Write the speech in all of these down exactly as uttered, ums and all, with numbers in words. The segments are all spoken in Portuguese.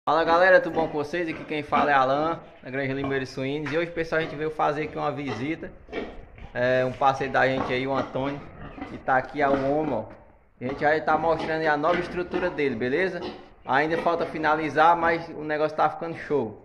Fala galera, tudo bom com vocês? Aqui quem fala é Alan, da Granja Limeira Suínos. E hoje, pessoal, a gente veio fazer aqui uma visita. É, um parceiro da gente aí, o Antônio, que tá aqui ao ombro, ó. A gente vai estar mostrando aí a nova estrutura dele, beleza? Ainda falta finalizar, mas o negócio tá ficando show.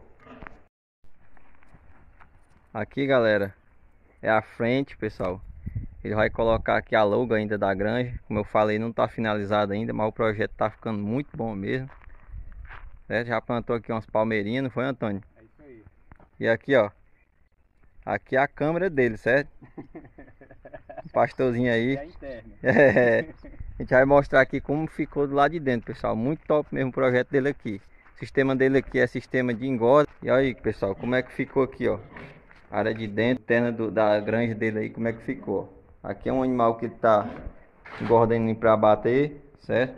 Aqui, galera, é a frente, pessoal. Ele vai colocar aqui a logo ainda da granja. Como eu falei, não tá finalizado ainda, mas o projeto tá ficando muito bom mesmo. Certo? Já plantou aqui umas palmeirinhas, não foi, Antônio? É isso aí. E aqui, ó. Aqui é a câmera dele, certo? O pastorzinho aí. É a interna. É. A gente vai mostrar aqui como ficou do lado de dentro, pessoal. Muito top mesmo o projeto dele aqui. O sistema dele aqui é sistema de engorda. E aí, pessoal, como é que ficou aqui, ó. A área de dentro, interna do, da granja dele aí, como é que ficou. Aqui é um animal que ele tá engordando para abater, certo?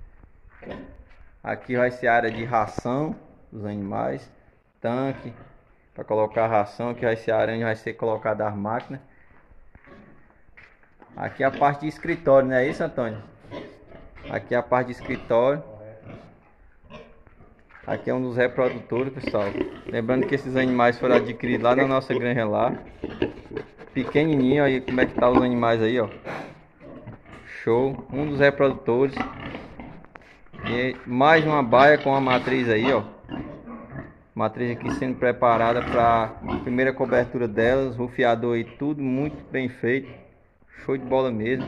Aqui vai ser a área de ração dos animais. Tanque para colocar a ração, que vai ser a área onde vai ser colocada as máquinas. Aqui é a parte de escritório, não é isso, Antônio? Aqui é a parte de escritório. Aqui é um dos reprodutores, pessoal. Lembrando que esses animais foram adquiridos lá na nossa granja lá. Pequenininho, aí como é que tá os animais aí, ó. Show. Um dos reprodutores. E mais uma baia com a matriz aí, ó. Matriz aqui sendo preparada para a primeira cobertura delas. Rufiador aí, tudo muito bem feito. Show de bola mesmo.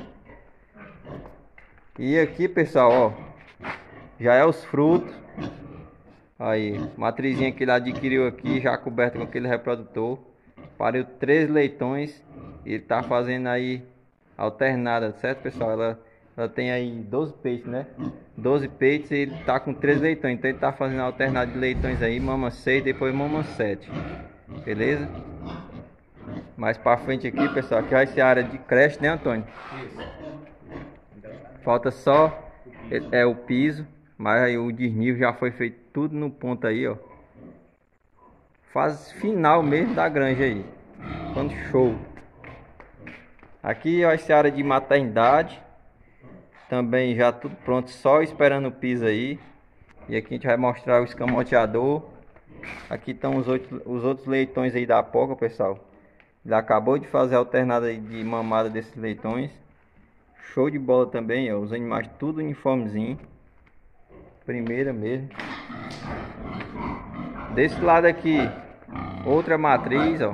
E aqui, pessoal, ó, já é os frutos. Aí, matrizinha que ele adquiriu aqui, já coberta com aquele reprodutor. Pariu três leitões. Ele tá fazendo aí alternada, certo, pessoal? Ela, ela tem aí doze peitos, né? doze peitos e ele tá com três leitões. Então ele tá fazendo alternada de leitões aí. Mama seis, depois mama sete. Beleza? Mais pra frente aqui, pessoal, aqui vai ser a área de creche, né, Antônio? Isso. Falta só é, é o piso, mas aí o desnível já foi feito tudo no ponto aí, ó. Fase final mesmo da granja aí. Ficando show. Aqui vai ser a área de maternidade. Também já tudo pronto, só esperando o piso aí. E aqui a gente vai mostrar o escamoteador. Aqui estão os outros, os outros leitões aí da poca, pessoal. Ele acabou de fazer a alternada de mamada desses leitões. Show de bola também, ó. Os animais tudo uniformezinho. Primeira mesmo. Desse lado aqui, outra matriz, ó.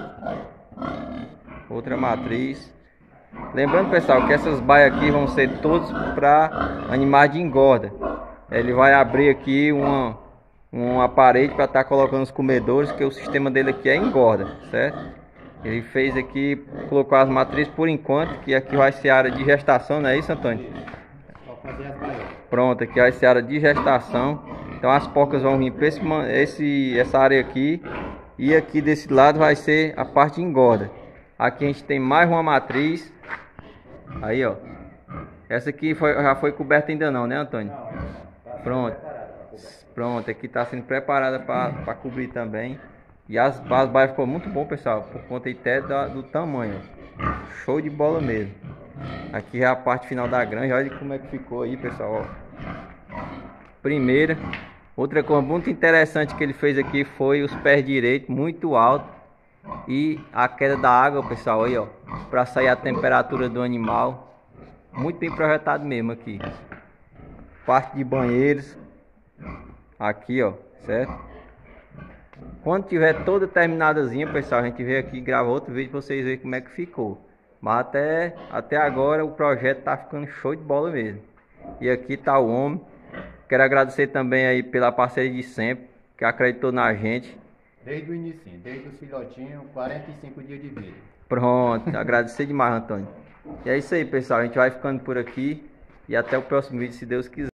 Outra matriz. Lembrando, pessoal, que essas baias aqui vão ser todos para animais de engorda. Ele vai abrir aqui uma, uma parede para estar tá colocando os comedores, que o sistema dele aqui é engorda, certo? Ele fez aqui, colocou as matrizes por enquanto, que aqui vai ser a área de gestação, não é isso, Antônio? Só fazer as baias. Pronto, aqui vai ser a área de gestação. Então as porcas vão vir para esse, esse, essa área aqui. E aqui desse lado vai ser a parte de engorda. Aqui a gente tem mais uma matriz. Aí, ó. Essa aqui foi, já foi coberta ainda não, né, Antônio? Pronto. Pronto, aqui está sendo preparada para cobrir também. E as, as baias ficou muito bom, pessoal, por conta até da, do tamanho. Show de bola mesmo. Aqui é a parte final da granja. Olha como é que ficou aí, pessoal, ó. Primeira. Outra coisa muito interessante que ele fez aqui foi os pés direitos, muito alto. E a queda da água, pessoal, aí, ó, para sair a temperatura do animal. Muito bem projetado mesmo aqui. Parte de banheiros. Aqui, ó, certo? Quando tiver toda terminadazinha, pessoal, a gente vem aqui e grava outro vídeo para vocês verem como é que ficou. Mas até, até agora o projeto tá ficando show de bola mesmo. E aqui tá o homem. Quero agradecer também aí pela parceria de sempre, que acreditou na gente. Desde o início, desde os filhotinhos, quarenta e cinco dias de vida. Pronto, agradecer demais, Antônio. E é isso aí, pessoal, a gente vai ficando por aqui. E até o próximo vídeo, se Deus quiser.